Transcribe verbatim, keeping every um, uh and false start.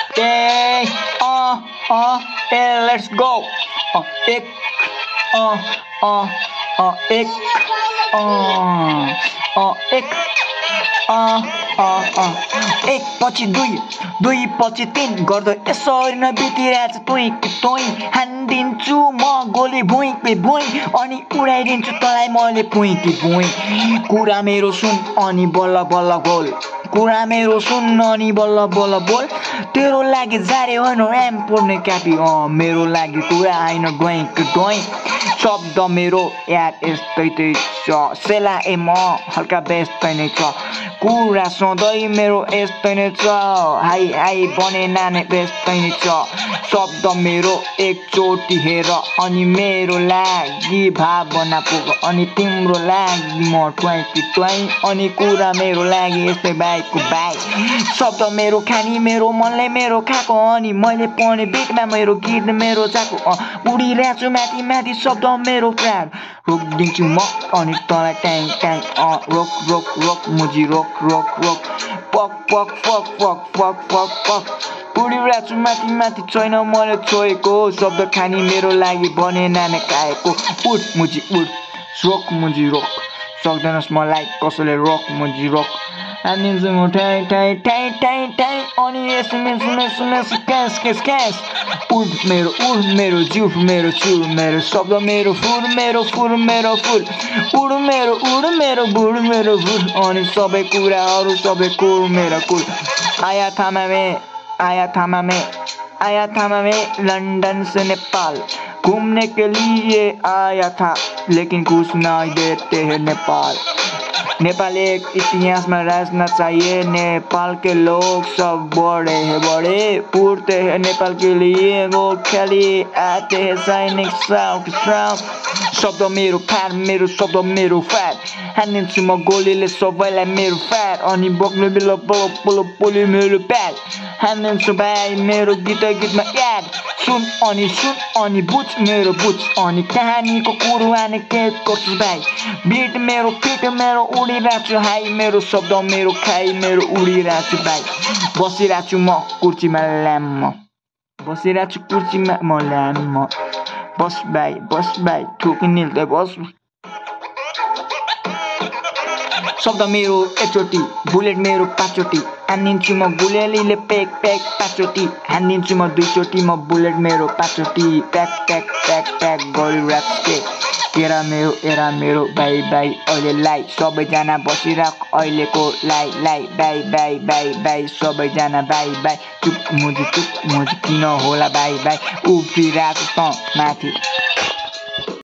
ए अ अ ए लेट्स गो अ एक अ अ अ एक अ अ एक अ अ अ एक पछि दुई दुई पछि तीन गर्दै यसरी नै बितिरहेछ तुई तुई हानिदिन्छु म गोली भुइँ कि भुइँ अनि उडाइदिन्छु तँलाई मैले भुइँ कि भुइँ कुरा मेरो सुन अनि बल्ल बल्ल बोल कुरा मेरो सुन अनि बल्ल बल्ल बोल तेरो लागि जारे होइन एम पर्ने क्यापी अँ मेरो लागि कुरा आइन डोइङ डोइङ शब्द मेरो याद यस्तै छ सेला ए म हल्का बेस्तै नै छ कुरा सधैँ मेरो यस्तै नै छ हाई हाई बने नाने बेस्तै नै छ शब्द मेरो एकचोटि हेर अनि मेरो लागि भावना पुग अनि तिम्रो लागि म ट्वेन्टी ट्वेन्टी अनि कुरा मेरो लागि यस्तै बाइकको बाइक शब्द मेरो खानी मेरो मनले मेरो खाएको अनि मैले पढ्ने बेगमा मेरो गीत मेरो जाको उडिरहेको छु माथि माथि शब्द मेरो प्राण रोकिदिन्छु म अनि तँलाई ट्याङ ट्याङ अँ रोक रोक रोक मुजी रोक रोक रोक पक पक पक पक पक पक पक उडिरहेको छु माथि माथि छैन मैले छोएको शब्द खानी मेरो लागि बने नाना खाएको उठ मुजी उठ रोक मुजी रोक सक्दैनस् मलाई कसैले रोक मुजी रोक हानिदिन्छु म ठ्याइ ठ्याइ ठ्याइ ठ्याइ ठ्याइ अनि एसएमएस एसएमएस क्यास क्यास क्यास उठ मेरो उठ मेरो जिउ मेरो चुर मेरो शब्द मेरो फुर मेरो फुर मेरो फुल उड मेरो उड मेरो बुड मेरो बुड अनि सबै कुराहरू सबै कुर मेरो कुल आया थामा में आया थामा में आया थामा में लंदन से नेपाल घूमने के लिए आया था लेकिन कुछ नहीं देते हैं नेपाल नेपाल एक इतिहास में रहना चाहिए नेपाल के लोग सब बड़े हैं बड़े पूरते हैं नेपाल के लिए वो खाली आते हैं सैनिक साउथ साउथ शब्द मेरो फ्याट मेरो शब्द मेरो फ्याट हानिदिन्छु म गोलीले सबैलाई मेरो फ्याट अनि बोक्ने बेला पोलो पोलो पोली मेरो प्याट हानिदिन्छु भाइ मेरो गीत गीतमा याद सुन अनि सुन अनि बुझ मेरो बुझ अनि कहानीको कुरो आने के गर्छु भाइ बिट मेरो फिट मेरो उडिरहेको छु हाई मेरो शब्द मेरो खाइ मेरो उडिरहेको छु भाइ बसिरहेको छु म कुर्सीमा ल्याम्म बसिरहेको छु कुर्सीमा म ल्याम्म बस भाइ बस भाइ ठोकी निल्दै बस शब्द मेरो एकचोटि बुलेट मेरो पाँचचोटि हानिदिन्छु म गुलेलीले पेक पेक पाँचचोटि हानिदिन्छु म दुईचोटि म बुलेट मेरो पाँचचोटि प्याक प्याक प्याक प्याक गरिरहेको के केरा मेरो एरा मेरो बाई बाई अहिलेलाई सबैजना बसिरहेको अहिलेको लाई लाई बाई बाई बाई बाई सबैजना बाई बाई चुप मुजी चुप मुजी किन होला बाई बाई उभिरहेको त माथि